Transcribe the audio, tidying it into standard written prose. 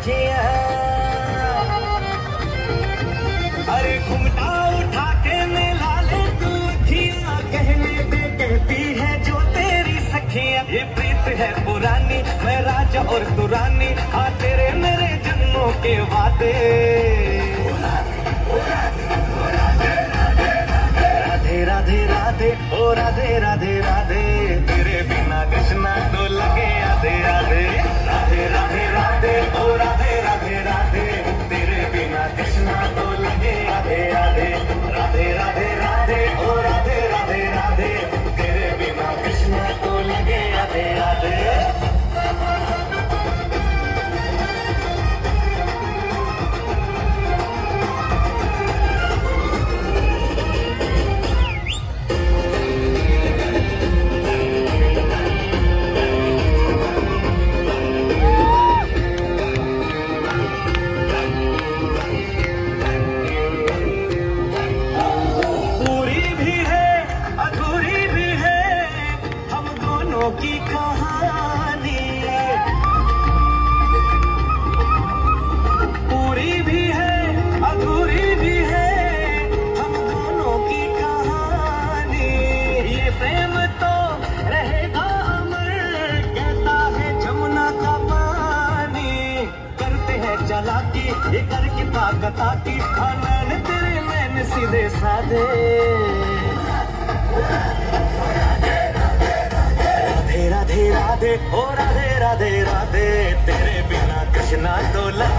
सखिया। अरे घुमटा उठा के मिला ले तू अखियां, कहने पे कहती है जो तेरी सखियां। ये प्रीत है पुरानी, मैं राजा और तू रानी, हाँ तेरे मेरे जन्मों के वादे। राधे राधे राधे ओ राधे राधे राधे, तेरे बिना कृष्णा तो लगे आधे आधे। राधे राधे राधे ओ राधे राधे राधे, तेरे बिना कृष्णा तो लगे आधे आधे। राधे राधे राधे ओ राधे राधे राधे, तेरे बिना कृष्णा तो लगे आधे आधे। की कहानी पूरी भी है अधूरी भी है, हम दोनों की कहानी। ये प्रेम तो रहेगा अमर, कहता है जमुना का पानी। करते हैं चालाकी ये करके ताकत आकी, नैन तेरे नैन सीधे साधे। राधे राधे ओ राधे राधे राधे, तेरे बिना कृष्णा तो